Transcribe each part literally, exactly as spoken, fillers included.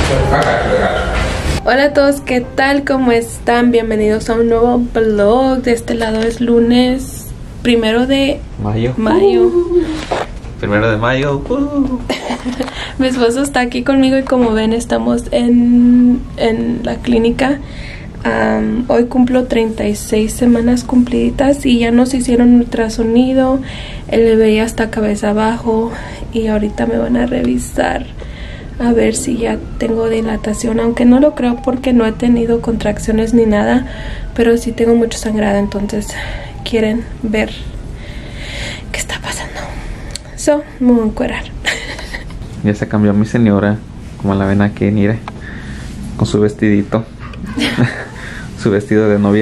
Hola a todos, ¿qué tal? ¿Cómo están? Bienvenidos a un nuevo vlog. De este lado es lunes primero de mayo. mayo. Uh, primero de mayo. Uh. Mi esposo está aquí conmigo y como ven estamos en, en la clínica. Um, hoy cumplo treinta y seis semanas cumpliditas y ya nos hicieron ultrasonido. El bebé ya está cabeza abajo y ahorita me van a revisar a ver si ya tengo dilatación, aunque no lo creo porque no he tenido contracciones ni nada, pero sí tengo mucho sangrado, entonces quieren ver qué está pasando. So, me voy a encuerar. Ya se cambió mi señora, como la ven aquí, mire, con su vestidito. Su vestido de novia.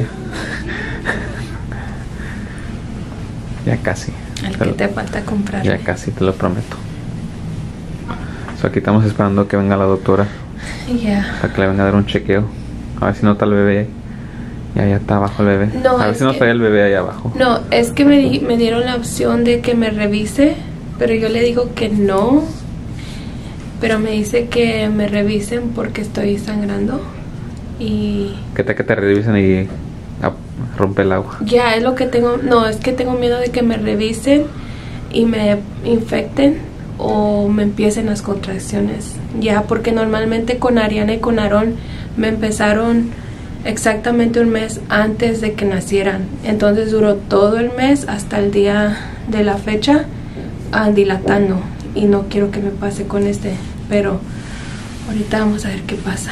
Ya casi. El que te falta comprar. Ya casi, te lo prometo. So, aquí estamos esperando que venga la doctora. Yeah. Para que le venga a dar un chequeo. A ver si nota el bebé. Ya, ya está abajo el bebé. No, a ver si no que... trae el bebé ahí abajo. No, es que me, di me dieron la opción de que me revise, pero yo le digo que no. Pero me dice que me revisen porque estoy sangrando. Y... ¿Qué tal que te revisen y ah, rompe el agua? Ya, es lo que tengo. No, es que tengo miedo de que me revisen y me infecten o me empiecen las contracciones. Ya, porque normalmente con Ariana y con Aarón me empezaron exactamente un mes antes de que nacieran. Entonces duró todo el mes hasta el día de la fecha uh, dilatando. Y no quiero que me pase con este, pero ahorita vamos a ver qué pasa.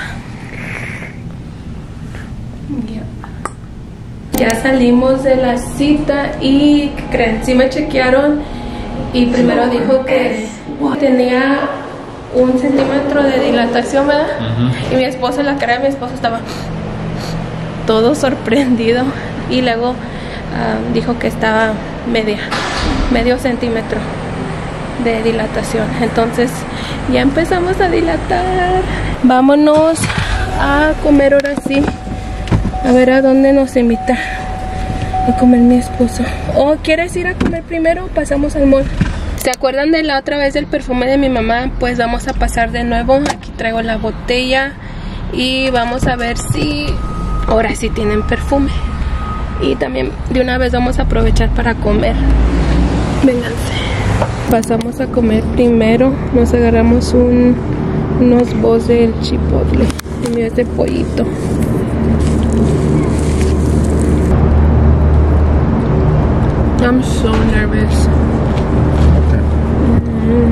Ya salimos de la cita y ¿qué creen? Sí me chequearon y primero dijo que tenía un centímetro de dilatación, ¿verdad? Uh-huh. Y mi esposo, la cara de mi esposo estaba todo sorprendido y luego um, dijo que estaba media, medio centímetro de dilatación. Entonces ya empezamos a dilatar. Vámonos a comer ahora sí. A ver a dónde nos invita a comer mi esposo. ¿O quieres ir a comer primero o pasamos al mall? ¿Se acuerdan de la otra vez del perfume de mi mamá? Pues vamos a pasar de nuevo. Aquí traigo la botella y vamos a ver si ahora sí tienen perfume. Y también de una vez vamos a aprovechar para comer. Vénganse. Pasamos a comer primero. Nos agarramos un, unos bowls del chipotle. Y mira este pollito. I'm so nervous. Mm.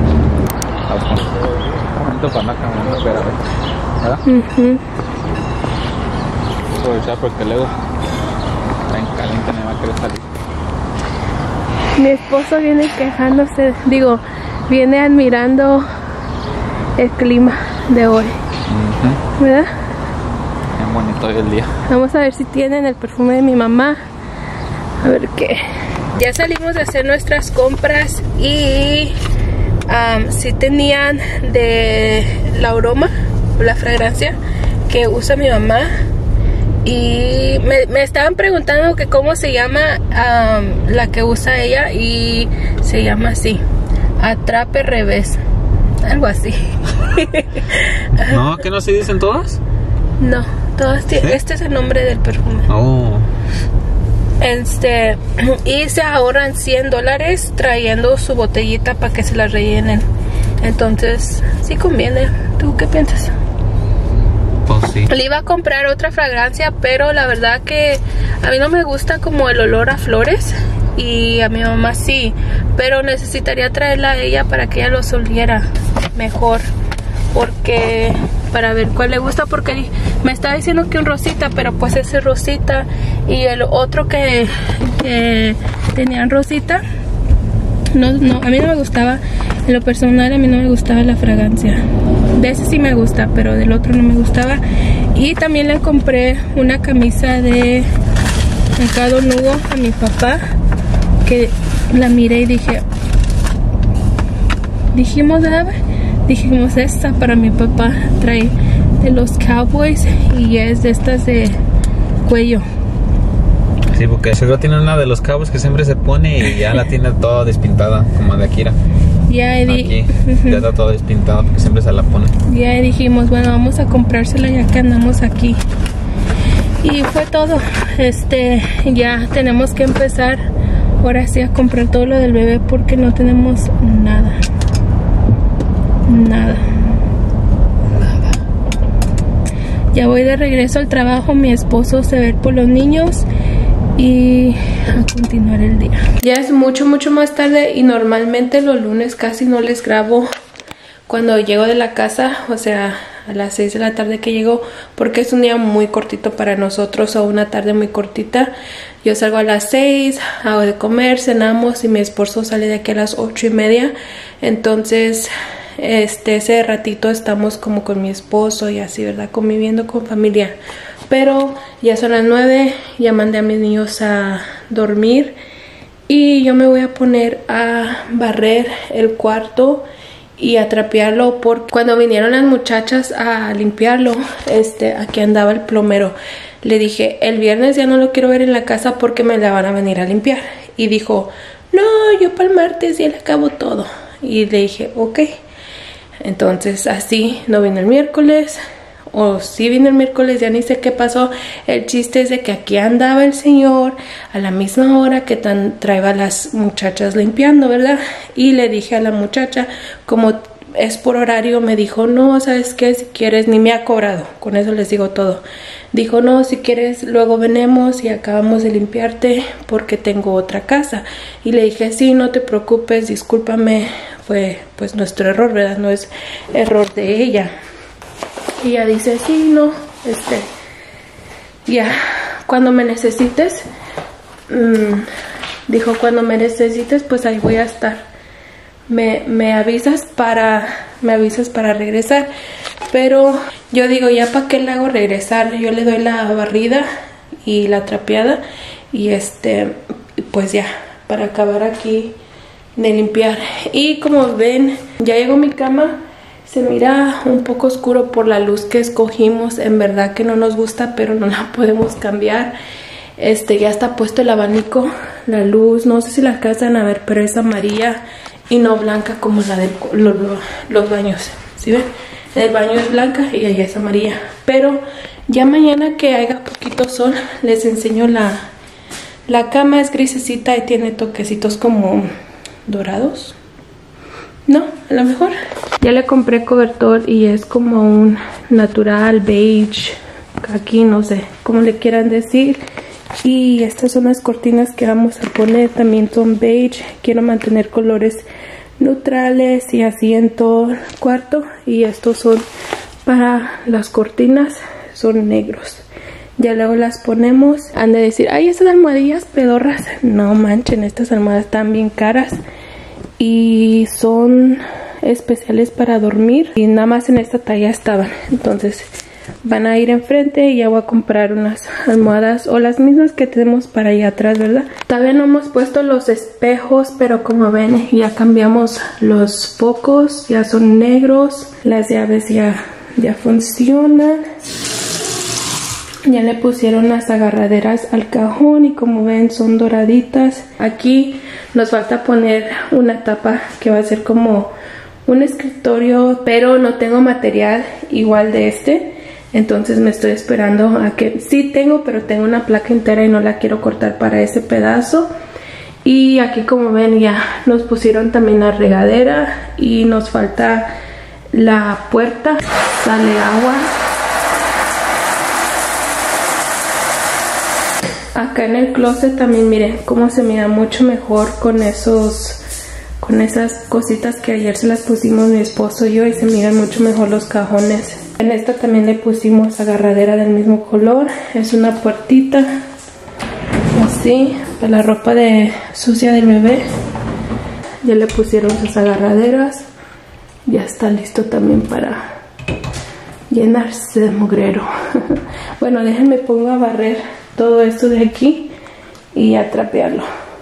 Mm-hmm. Aprovechar porque luego está en caliente, me va a querer salir. Mi esposo viene quejándose, digo, viene admirando el clima de hoy. Uh-huh. ¿Verdad? Bien bonito hoy el día. Vamos a ver si tienen el perfume de mi mamá. A ver qué. Ya salimos de hacer nuestras compras y um, sí tenían de la aroma, la fragancia que usa mi mamá. Y me, me estaban preguntando que cómo se llama um, la que usa ella y se llama así, Atrape Revés, algo así. No, ¿que no se dicen todas? No, todas tienen. ¿Sí? Este es el nombre del perfume. Oh. Este, y se ahorran cien dólares trayendo su botellita para que se la rellenen. Entonces, sí conviene. ¿Tú qué piensas? Pues sí. Le iba a comprar otra fragancia, pero la verdad que a mí no me gusta como el olor a flores. Y a mi mamá sí. Pero necesitaría traerla a ella para que ella los oliera mejor. Porque... para ver cuál le gusta, porque me está diciendo que un rosita, pero pues ese rosita y el otro que, que tenían rosita no, no, a mí no me gustaba. En lo personal a mí no me gustaba la fragancia. De ese sí me gusta, pero del otro no me gustaba. Y también le compré una camisa de Mercado Nudo a mi papá, que la miré y dije, dijimos, ¿verdad? Dijimos, esta para mi papá, trae de los Cowboys y es de estas de cuello. Sí, porque seguro tiene una de los Cowboys que siempre se pone y ya la tiene toda despintada, como de Akira. Ya, Eddie. Aquí, ya está toda despintada porque siempre se la pone. día y dijimos, bueno, vamos a comprársela ya que andamos aquí. Y fue todo. Este, ya tenemos que empezar ahora sí a comprar todo lo del bebé porque no tenemos nada. Nada. Nada. Ya voy de regreso al trabajo. Mi esposo se va a ir por los niños y a continuar el día. Ya es mucho, mucho más tarde y normalmente los lunes casi no les grabo cuando llego de la casa, o sea, a las seis de la tarde que llego, porque es un día muy cortito para nosotros o una tarde muy cortita. Yo salgo a las seis, hago de comer, cenamos y mi esposo sale de aquí a las ocho y media. Entonces, este, ese ratito estamos como con mi esposo y así, ¿verdad? Conviviendo con familia. Pero ya son las nueve, ya mandé a mis niños a dormir y yo me voy a poner a barrer el cuarto y a trapearlo, porque cuando vinieron las muchachas a limpiarlo, este, aquí andaba el plomero. Le dije, el viernes ya no lo quiero ver en la casa porque me la van a venir a limpiar. Y dijo, no, yo para el martes ya le acabo todo. Y le dije, ok. Entonces así no vino el miércoles. O sí vino el miércoles, ya ni sé qué pasó. El chiste es de que aquí andaba el señor a la misma hora que tan traía a las muchachas limpiando, ¿verdad? Y le dije a la muchacha, como es por horario, me dijo, no, ¿sabes qué? Si quieres, ni me ha cobrado, con eso les digo todo. Dijo, no, si quieres, luego venemos y acabamos de limpiarte porque tengo otra casa. Y le dije, sí, no te preocupes, discúlpame, fue pues nuestro error, ¿verdad? No es error de ella. Y ella dice, sí, no, este, ya, cuando me necesites, mmm, dijo, cuando me necesites, pues ahí voy a estar. Me, me avisas para, me avisas para regresar. Pero yo digo, ya para qué le hago regresar, yo le doy la barrida y la trapeada y este, pues ya, para acabar aquí de limpiar. Y como ven, ya llegó mi cama. Se mira un poco oscuro por la luz que escogimos. En verdad que no nos gusta, pero no la podemos cambiar. Este, ya está puesto el abanico. La luz, no sé si la alcanzan a ver, pero es amarilla y no blanca como la de los, los baños. ¿Sí ven? El baño es blanca y ella es amarilla. Pero ya mañana que haya poquito sol, les enseño la, la cama. Es grisecita y tiene toquecitos como dorados. No, a lo mejor. Ya le compré cobertor y es como un natural beige. Aquí no sé cómo le quieran decir. Y estas son las cortinas que vamos a poner. También son beige. Quiero mantener colores neutrales y así en todo el cuarto. Y estos son para las cortinas. Son negros. Ya luego las ponemos. Han de decir, ay, esas almohadillas pedorras. No manchen, estas almohadas están bien caras. Y son especiales para dormir y nada más en esta talla estaban. Entonces van a ir enfrente y ya voy a comprar unas almohadas o las mismas que tenemos para allá atrás, ¿verdad? Todavía no hemos puesto los espejos, pero como ven ya cambiamos los focos, ya son negros. Las llaves ya, ya funcionan. Ya le pusieron las agarraderas al cajón y como ven son doraditas. Aquí nos falta poner una tapa que va a ser como un escritorio, pero no tengo material igual de este. Entonces me estoy esperando a que... Sí tengo, pero tengo una placa entera y no la quiero cortar para ese pedazo. Y aquí como ven ya nos pusieron también la regadera y nos falta la puerta. Sale agua. Acá en el closet también miren cómo se mira mucho mejor con esos, con esas cositas que ayer se las pusimos mi esposo y yo y se miran mucho mejor los cajones. En esta también le pusimos agarradera del mismo color. Es una puertita así para la ropa de sucia del bebé. Ya le pusieron sus agarraderas. Ya está listo también para llenarse de mugrero. Bueno, déjenme pongo a barrer todo esto de aquí y a trapearlo.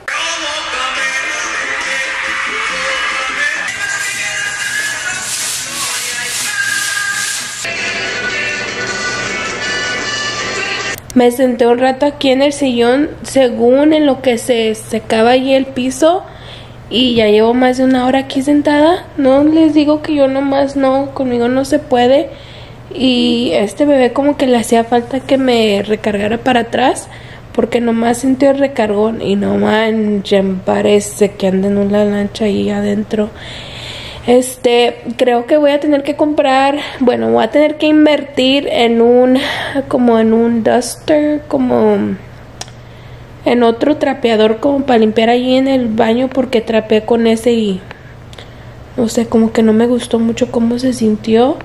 Me senté un rato aquí en el sillón, según en lo que se secaba ahí el piso, y ya llevo más de una hora aquí sentada. No les digo que yo nomás no, conmigo no se puede. Y este bebé como que le hacía falta que me recargara para atrás, porque nomás sintió el recargón y no manches, parece que anda en una lancha ahí adentro. Este, creo que voy a tener que comprar, bueno, voy a tener que invertir en un, como en un duster, como en otro trapeador como para limpiar ahí en el baño, porque trapeé con ese y no sé, como que no me gustó mucho cómo se sintió.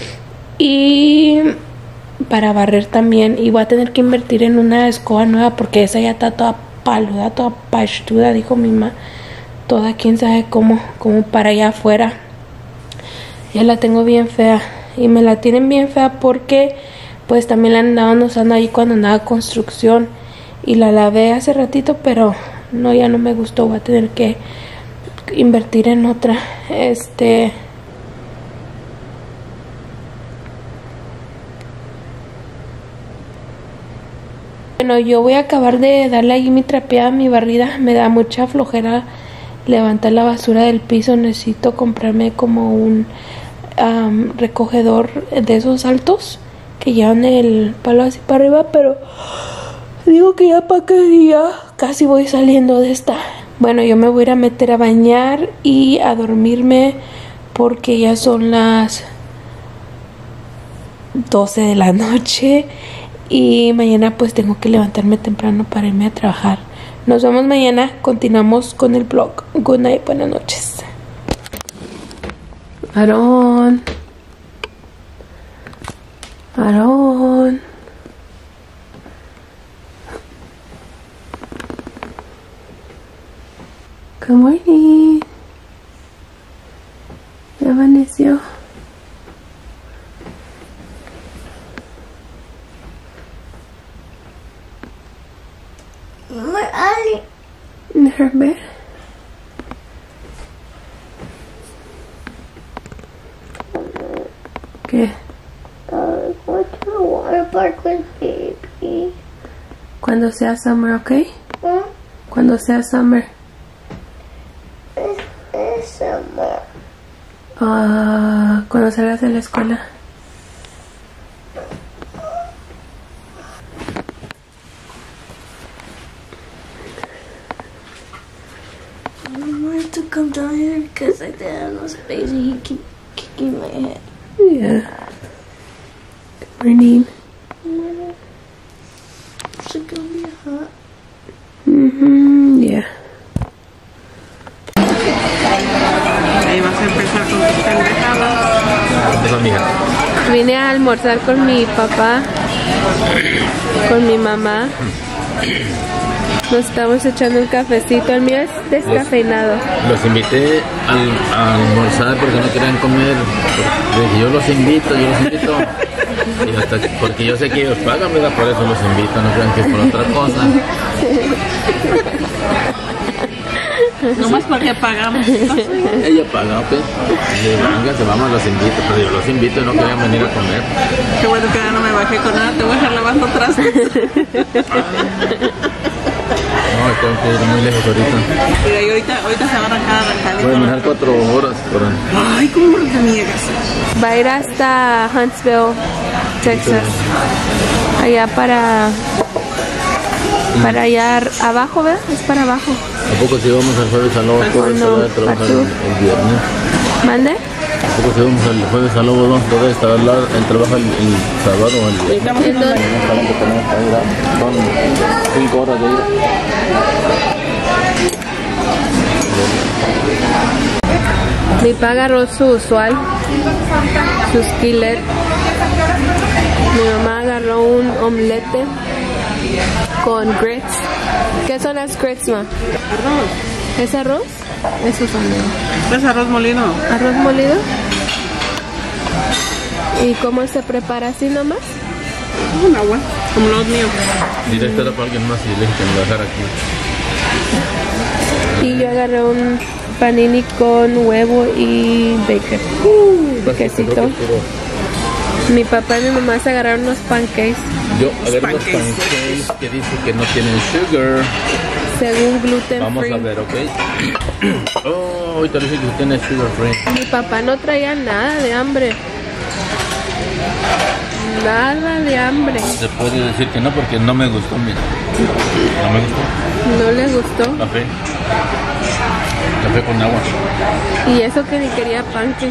Y para barrer también, y voy a tener que invertir en una escoba nueva porque esa ya está toda paluda, toda pastuda, dijo mi mamá, toda quién sabe cómo, como para allá afuera. Ya la tengo bien fea, y me la tienen bien fea porque pues también la andaban usando ahí cuando andaba construcción, y la lavé hace ratito, pero no, ya no me gustó. Voy a tener que invertir en otra. Este Bueno, yo voy a acabar de darle ahí mi trapeada, mi barrida. Me da mucha flojera levantar la basura del piso. Necesito comprarme como un um, recogedor de esos altos que llevan el palo así para arriba, pero digo que ya para qué día, casi voy saliendo de esta. Bueno, yo me voy a ir a meter a bañar y a dormirme porque ya son las doce de la noche. Y mañana pues tengo que levantarme temprano para irme a trabajar. Nos vemos mañana. Continuamos con el vlog. Good night, buenas noches. Aarón. Aarón. Good morning. Ya amaneció. In her bed. ¿Qué? Uh, what's the water park with baby? Cuando sea summer, ¿ok? Hmm? Cuando sea summer. It's, it's summer. Ah, cuando salgas de la escuela. I wanted to come down here because I didn't have no space and he keep kicking my head. Yeah. Good morning. It's gonna be hot. Mm-hmm, yeah. Ahí vas a empezar con tus pendejadas. Es amiga. Vine a almorzar con mi papá, con mi mamá. Nos estamos echando un cafecito. El mío es descafeinado. Los invité al, a almorzar porque no querían comer. Dije, yo los invito, yo los invito. Y hasta que- porque yo sé que ellos pagan, ¿verdad? Por eso los invito, no crean que es por otra cosa. Nomás porque pagamos. Ella paga, ok. Le vengan, se vamos, los invito. Pero yo los invito y no querían venir a comer. Qué bueno que ya no me bajé con nada. Te voy a dejar lavando atrás. No, tengo que ir muy lejos ahorita. Mira, y ahorita, ahorita se va a arrancar a arrancar. Voy a manejar cuatro horas por ahí. Ay, ¿cómo te niegas? Va a ir hasta Huntsville, Texas. Allá para... Para allá ar- abajo, ¿verdad? Es para abajo. ¿A poco si vamos al jueves al lobo? Todo no, esto va a trabajar el, Arturo. el viernes. ¿Mande? ¿A poco si vamos al jueves al lobo? ¿No? Todo esto, el trabajo el, el sábado o el viernes. Estamos en Entonces, Solamente tenemos que ir a- Son cinco horas de ida. mi papá agarró su usual, su skillet. Mi mamá agarró un omelette con grits. ¿Qué son las grits, ma? arroz. ¿Es arroz? Eso son ¿Es arroz molido? arroz molido. ¿Y cómo se prepara así nomás? Un agua. Como los míos. Directo era para alguien más y le dije que me lo dejara aquí. Y yo agarré un panini con huevo y bacon. Uh, quesito. Mi papá y mi mamá se agarraron unos pancakes. Yo agarré los pancakes. pancakes que dice que no tienen sugar. según gluten Vamos free. a ver, ¿ok? Oh, ahorita dice que tiene sugar free. Mi papá no traía nada de hambre. Nada de hambre. Se puede decir que no porque no me gustó, mira. No me gustó. No le gustó. Café. Café con agua. Y eso que ni quería pancakes.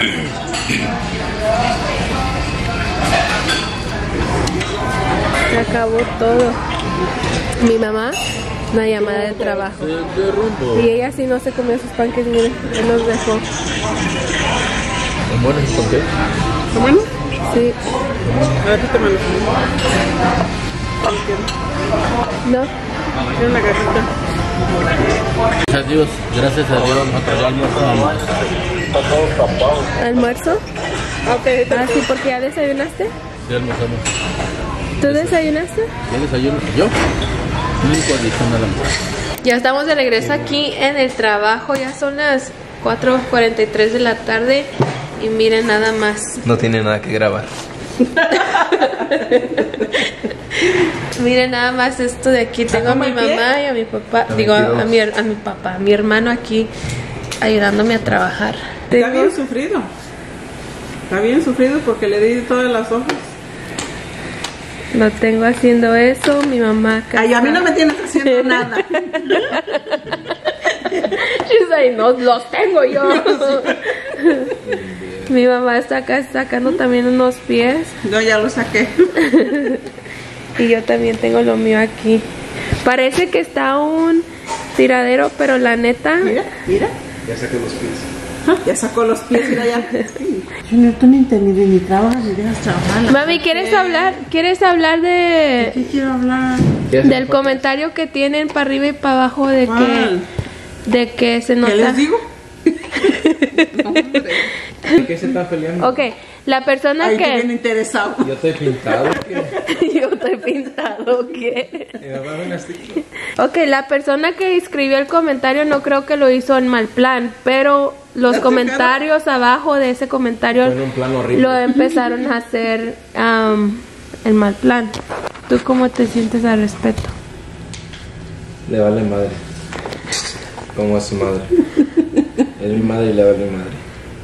Se acabó todo. Mi mamá, una llamada de trabajo. Se derrumbó. Y ella sí no se comió sus pancakes, miren, él los dejó. ¿Son buenos esos pancakes? ¿Está bueno? Sí. A ver, quítamelo. No. Tiene una cajita. Gracias a Dios, gracias a Dios, nosotros ya almorzamos. ¿Almuerzo? Ok, Ah, sí, porque ya desayunaste. Ya almorzamos. ¿Tú desayunaste? ¿Ya desayuno? ¿Yo? Un licuadito nada más. Ya estamos de regreso aquí en el trabajo. Ya son las cuatro cuarenta y tres de la tarde. Y miren nada más. No tiene nada que grabar. Miren nada más esto de aquí. Tengo a mi mamá y a mi papá. Digo, a, a mi, a mi papá, a mi hermano aquí ayudándome a trabajar. Está Tengo- bien sufrido. Está bien sufrido porque le di todas las hojas. Lo tengo haciendo eso. Mi mamá acá. Ay, a mí no me tienes haciendo nada. She's like, no, los tengo yo. Mi mamá está acá sacando también unos pies. Yo ya lo saqué. Y yo también tengo lo mío aquí. Parece que está un tiradero, pero la neta. Mira, mira. Ya saqué los pies. Ah, ya sacó los pies, mira ya. Junior, tú ni te ni, ni trabajas ni dejas trabajar. Mami, ¿quieres hablar? ¿Quieres hablar de ¿Qué quiero hablar? del comentario que tienen para arriba y para abajo de ¿Cuál? que de que se nota? ¿Qué les digo? ¿Por qué se están peleando? Ok, la persona Ay, que bien que interesado. Yo estoy pintado. yo estoy pintado, ¿qué? Mi mamá ven así. Ok, la persona que escribió el comentario no creo que lo hizo en mal plan, pero los ¿Ya comentarios abajo de ese comentario Fue en un plan horrible. lo empezaron a hacer am, en mal plan. ¿Tú cómo te sientes al respecto? Le vale madre. Como a su madre. Es mi madre y le vale madre.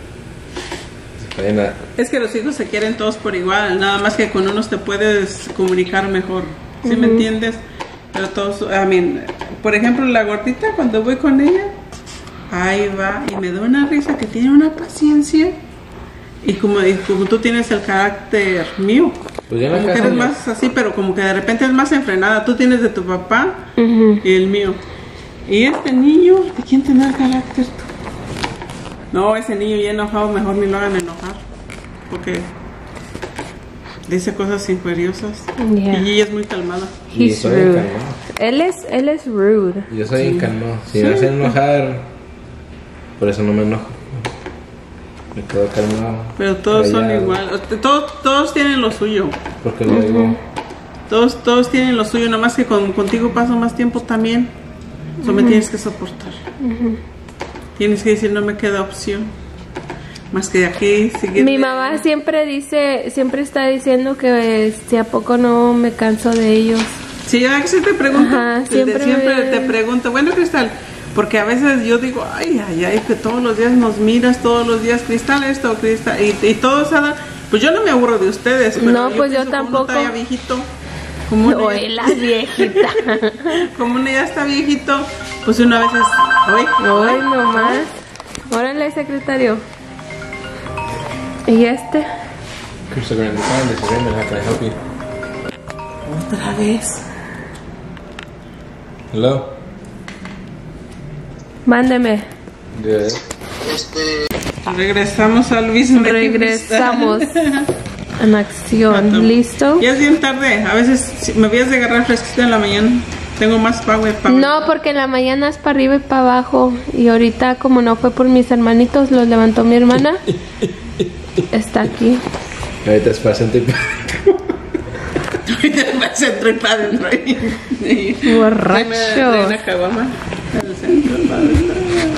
Se vayan a- Es que los hijos se quieren todos por igual, nada más que con unos te puedes comunicar mejor, ¿sí me entiendes? Pero todos, I mean, por ejemplo, la gordita, cuando voy con ella, ahí va y me da una risa que tiene una paciencia. Y como, y como tú tienes el carácter mío, Pues ya en la como que casa eres ya- más así, pero como que de repente es más enfrenada. Tú tienes de tu papá y el mío. Y este niño, ¿de quién tendrá el carácter tú? No, ese niño ya enojado, mejor ni lo hagan enojar. Porque dice cosas inferiosas. Yeah. Y ella es muy calmada. Y He's soy rude. encalmado. Él es, él es rude. Yo soy encalmado. Si me hacen enojar, por eso no me enojo. Me quedo calmado. Pero todos son Callado. igual. Todos, todos tienen lo suyo. Porque lo digo. Todos, todos tienen lo suyo. Nada más que con, contigo paso más tiempo también. Eso me tienes que soportar. Tienes que decir, no me queda opción. Más que de aquí seguir. Mi mamá siempre dice, siempre está diciendo que si a poco no me canso de ellos. Sí, a veces te pregunto. Ajá, te- siempre siempre me- te pregunto. Bueno, Cristal, porque a veces yo digo, ay, ay, ay, que todos los días nos miras, todos los días, Cristal esto, Cristal. Y, y todos, ¿sabes? Pues yo no me aburro de ustedes. Pero No, pues yo pienso, como tampoco. uno está ya viejito. Como uno, Oye, ya, la viejita. como uno ya está viejito, pues uno a veces. Ay, Ay, nomás. Órale, secretario. ¿Y este? Cristo Grande, ¿saben? Disagreement, how can I help you? otra vez. Hello? Mándeme. Good. Regresamos a Luis Miguel. Regresamos en acción. ¿Listo? Ya es bien tarde. A veces si me voy a agarrar fresquito en la mañana. Tengo más power. power. No, porque en la mañana es para arriba y para abajo. Y ahorita, como no fue por mis hermanitos, los levantó mi hermana. Está aquí. Ahorita es para sentir. Para centro y para adentro. Sí. Borracho. Trae una caguama al centro, para adentro.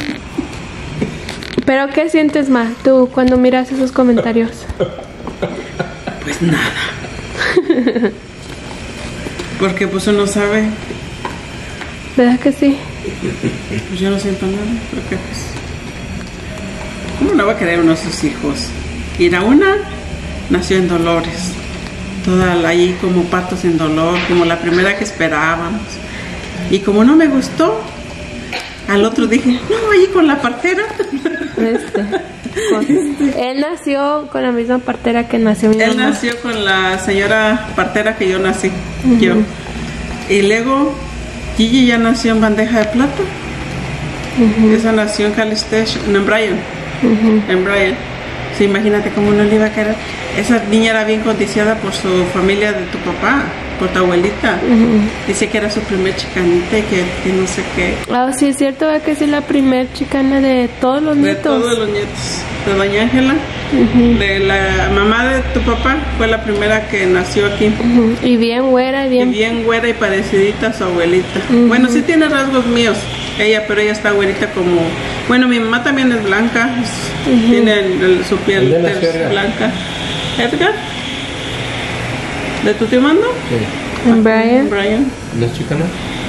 ¿Pero qué sientes más tú cuando miras esos comentarios? Pues nada. Porque pues uno sabe ¿Verdad que sí? Pues yo no siento nada, porque pues... ¿Cómo no va a querer uno de sus hijos? Y la una nació en Dolores, toda ahí como patos en dolor, como la primera que esperábamos. Y como no me gustó, al otro dije, no, allí con la partera. Este, con- él nació con la misma partera que nació mi Él mamá. nació con la señora partera que yo nací, yo. Y luego Gigi ya nació en bandeja de plata. Esa nació en Calistech, no, en Bryan. En Bryan. Sí, imagínate cómo no le iba a querer. Esa niña era bien codiciada por su familia de tu papá, por tu abuelita. Dice que era su primer chicanita y que, que no sé qué. Ah, sí, es cierto, ¿verdad que sí? La primer chicana de todos los De nietos. todos los nietos. De doña Ángela, de la mamá de tu papá, fue la primera que nació aquí. Ujú. Y bien güera, y Y bien... bien güera y parecidita a su abuelita. Bueno, sí tiene rasgos míos, ella, pero ella está güerita como... Bueno, mi mamá también es blanca, es- tiene el- el- su piel ¿Dónde nació es Edgar? blanca. ¿Edgar? ¿De tu tío Mando? Sí. En Brian. Brian. ¿No es chicana?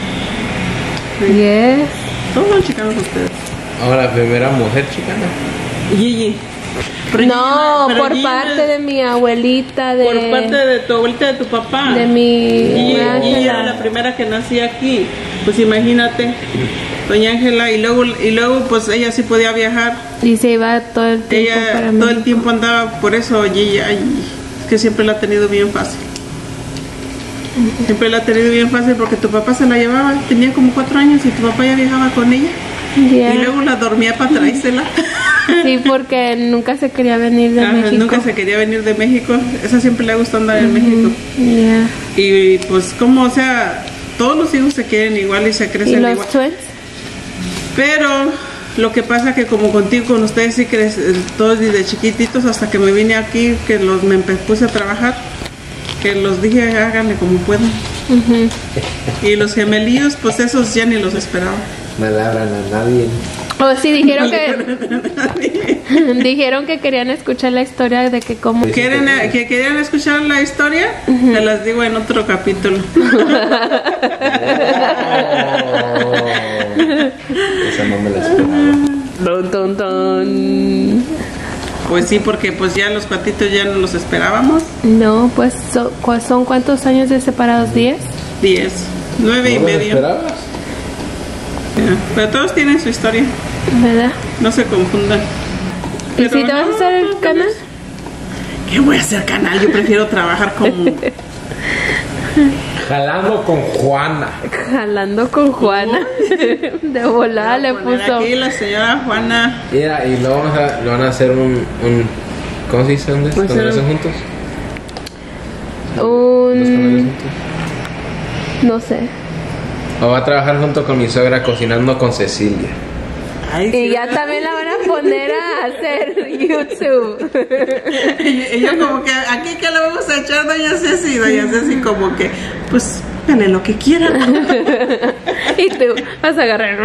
Yes. Todos son chicanos ustedes. Ahora, primera mujer chicana. Gigi. Pero No, Gigi- pero por Gigi parte es- de mi abuelita, de... Por parte de tu abuelita, de tu papá. de mi... Gigi, Ángela. Gigi era la primera que nacía aquí. Pues imagínate, doña Ángela, y luego, y luego pues ella sí podía viajar. Y se iba todo el tiempo Ella para todo el México. tiempo andaba, por eso Gigi, ay, es que siempre la ha tenido bien fácil. Siempre la ha tenido bien fácil porque tu papá se la llevaba, tenía como cuatro años y tu papá ya viajaba con ella. Yeah. Y luego la dormía para traérsela. Sí, porque nunca se quería venir de Ajá, México. nunca se quería venir de México. Esa siempre le ha gustado andar en México. Yeah. Y pues como, o sea, todos los hijos se quieren igual y se ¿Y crecen los igual. twins? Pero lo que pasa que como contigo, con ustedes sí crecen todos desde chiquititos hasta que me vine aquí, que los me empe- puse a trabajar, que los dije háganle como puedan. Ujú. Y los gemelillos, pues esos ya ni los esperaba. No le abran a nadie. O sí, dijeron que... dijeron que querían escuchar la historia de que cómo... ¿Quieren, eh, que querían escuchar la historia? Se las digo en otro capítulo. Esa no me la esperaba. Ton, ton, ton. Pues sí, porque pues ya los cuatitos ya no los esperábamos. No, pues so- ¿cu- son cuántos años de separados, diez. Diez, nueve y ¿No me la medio. esperabas? Ya, pero todos tienen su historia, ¿Verdad? no se confundan. ¿Y Pero si te vas a no, hacer el no, canal? ¿Qué voy a hacer canal? Yo prefiero trabajar como... Jalando con Juana. Jalando con Juana. De volada le Poner puso. aquí la señora Juana. Mira, y luego vamos a, lo van a hacer un, un ¿cómo se dice? ¿Dónde? Pues ¿Cuando lo era- hacen juntos? ¿Los canales Un... juntos? No sé. O va a trabajar junto con mi suegra cocinando con Cecilia. Ay, Y sí, ya ¿verdad? también la van a poner a hacer YouTube. Y yo como que, ¿aquí qué le vamos a echar, doña Ceci? Doña Ceci como que, pues, háganle lo que quieran. Y tú vas a agarrar.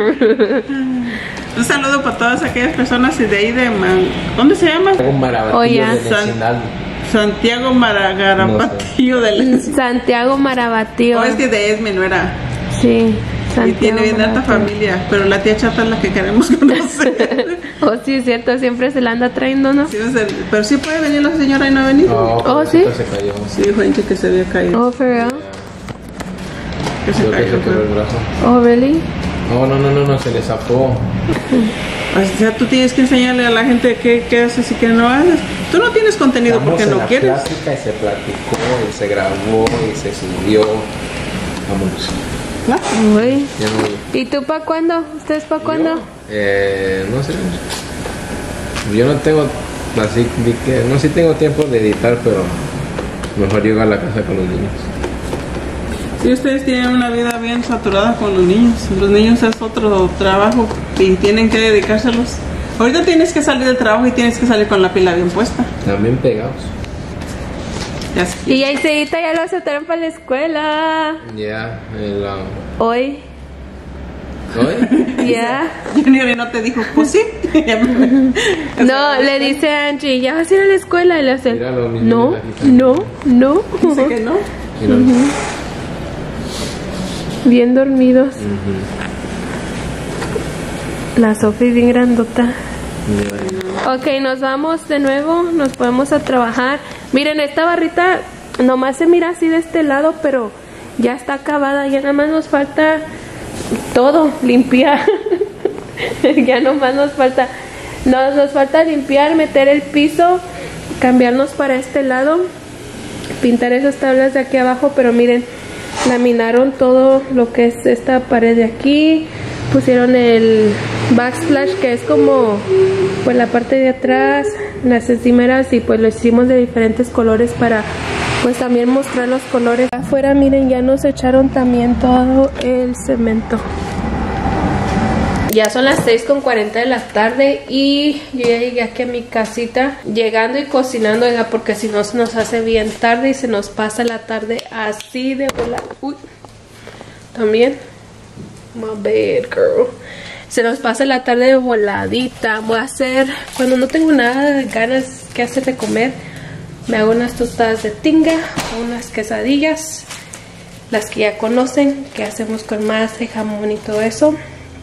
Un saludo para todas aquellas personas y de ahí de... Man- ¿Dónde se llama? Un marabatillo Oye. de Necinal. Santiago Maragarapatillo del... Santiago Marabatío. O es que de Esme no era. Sí, Y Santiago tiene bien harta Marabatío. familia, pero la tía chata es la que queremos conocer. Oh, sí, es cierto, siempre se la anda trayendo, ¿no? Sí, o sea, pero sí puede venir la señora y no ha venido. Oh, ¿sí? pobrecita, se cayó. Sí, dijo Enche que se había caído. Oh, for real? Que se Creo que cayó. se quebró el pero- brazo. Oh, really? No, no, no, no, no, se le zafó. O sea, tú tienes que enseñarle a la gente qué, qué haces y qué no haces. Tú no tienes contenido Estamos porque en no la quieres. plática y se platicó y se grabó y se subió. Vámonos. Uy. Ya no, ¿Y tú para cuándo? ¿Ustedes para cuándo? eh, no sé. Yo no tengo así vi que no sí tengo tiempo de editar, pero mejor llego a la casa con los niños. Sí, ustedes tienen una vida bien saturada con los niños. Los niños es otro trabajo y tienen que dedicárselos. Ahorita tienes que salir del trabajo y tienes que salir con la pila bien puesta. También pegados. Ya sé. Y a Iseita ya lo aceptaron para la escuela. Ya, el, um, Hoy. ¿hoy? Ya. Junior y no te dijo, pues sí. Ya me- No, le dice a Angie, ¿ya vas a ir a la escuela? Y le hace, Míralo, mis no, niños aquí están. no, no. Dice que no. Mira, bien dormidos. Uh-huh. La Sofi bien grandota. Yeah. Ok, nos vamos de nuevo, nos podemos a trabajar. Miren, esta barrita nomás se mira así de este lado, pero ya está acabada. Ya nada más nos falta todo, limpiar. Ya nomás nos falta, nos, nos falta limpiar, meter el piso, cambiarnos para este lado, pintar esas tablas de aquí abajo. Pero miren, laminaron todo lo que es esta pared de aquí, pusieron el backsplash, que es como pues la parte de atrás, las encimeras, y pues lo hicimos de diferentes colores para pues también mostrar los colores. Afuera miren, ya nos echaron también todo el cemento. Ya son las seis con cuarenta de la tarde y yo ya llegué aquí a mi casita, llegando y cocinando, oiga, porque si no se nos hace bien tarde y se nos pasa la tarde así de volar. Uy, también, my bad girl. Se nos pasa la tarde de voladita. Voy a hacer, cuando no tengo nada de ganas que hacer de comer, me hago unas tostadas de tinga, unas quesadillas, las que ya conocen, que hacemos con masa y jamón y todo eso.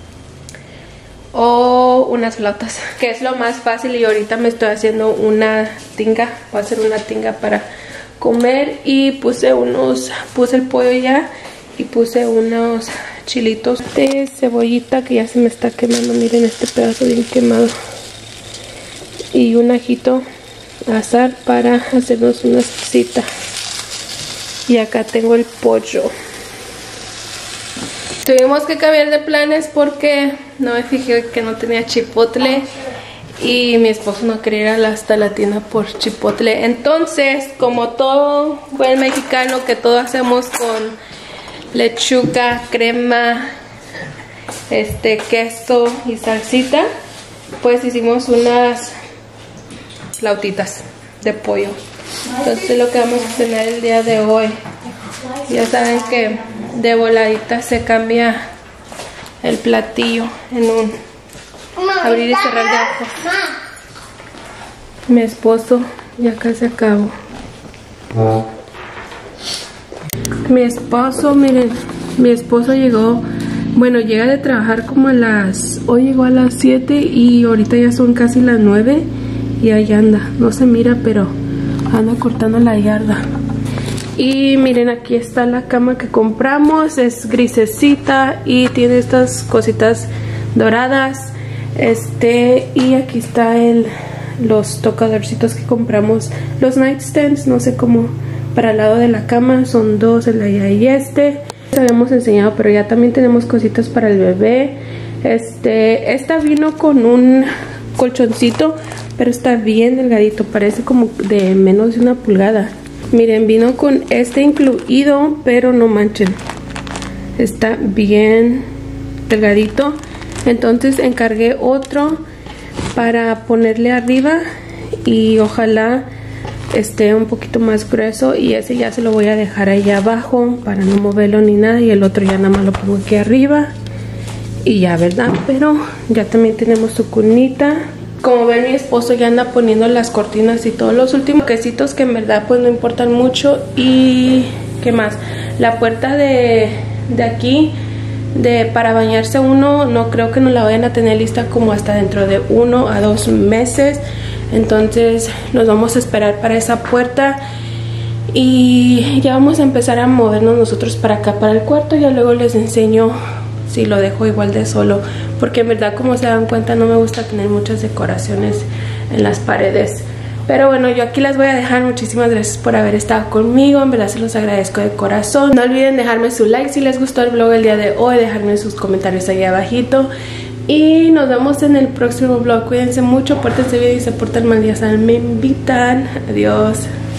O unas flautas, que es lo más fácil, y ahorita me estoy haciendo una tinga. Voy a hacer una tinga para comer. Y puse unos, puse el pollo ya y puse unos chilitos de cebollita que ya se me está quemando. Miren este pedazo bien quemado. Y un ajito a asar para hacernos una salsita. Y acá tengo el pollo. Tuvimos que cambiar de planes porque no me fijé que no tenía chipotle y mi esposo no quería ir hasta la tienda por chipotle. Entonces, como todo buen mexicano, que todo hacemos con lechuga, crema, este queso y salsita, pues hicimos unas flautitas de pollo. Entonces, lo que vamos a cenar el día de hoy. Ya saben que de voladita se cambia el platillo en un abrir y cerrar de ojos. Mi esposo ya casi acabó. Mi esposo, miren, mi esposo llegó, bueno, llega de trabajar como a las, hoy llegó a las siete y ahorita ya son casi las nueve y ahí anda, no se mira, pero anda cortando la yarda. Y miren, aquí está la cama que compramos, es grisecita y tiene estas cositas doradas. Este, y aquí está el, los tocadorcitos que compramos, los nightstands, no sé cómo, para el lado de la cama, son dos, el de allá y este. Les habíamos enseñado, pero ya también tenemos cositas para el bebé. Este, esta vino con un colchoncito, pero está bien delgadito, parece como de menos de una pulgada. Miren, vino con este incluido, pero no manchen, está bien delgadito. Entonces encargué otro para ponerle arriba y ojalá esté un poquito más grueso, y ese ya se lo voy a dejar ahí abajo para no moverlo ni nada, y el otro ya nada más lo pongo aquí arriba y ya, ¿verdad? Pero ya también tenemos su cunita. Como ven, mi esposo ya anda poniendo las cortinas y todos los últimos quesitos que en verdad pues no importan mucho. Y ¿qué más? La puerta de, de aquí de para bañarse uno, no creo que nos la vayan a tener lista como hasta dentro de uno a dos meses. Entonces nos vamos a esperar para esa puerta y ya vamos a empezar a movernos nosotros para acá, para el cuarto. Ya luego les enseño si lo dejo igual de solo, porque en verdad, como se dan cuenta, no me gusta tener muchas decoraciones en las paredes. Pero bueno, yo aquí las voy a dejar. Muchísimas gracias por haber estado conmigo, en verdad se los agradezco de corazón. No olviden dejarme su like si les gustó el vlog el día de hoy, dejarme sus comentarios ahí abajito. Y nos vemos en el próximo vlog. Cuídense mucho, pórtense bien y se portan mal, ya saben, me invitan. Adiós.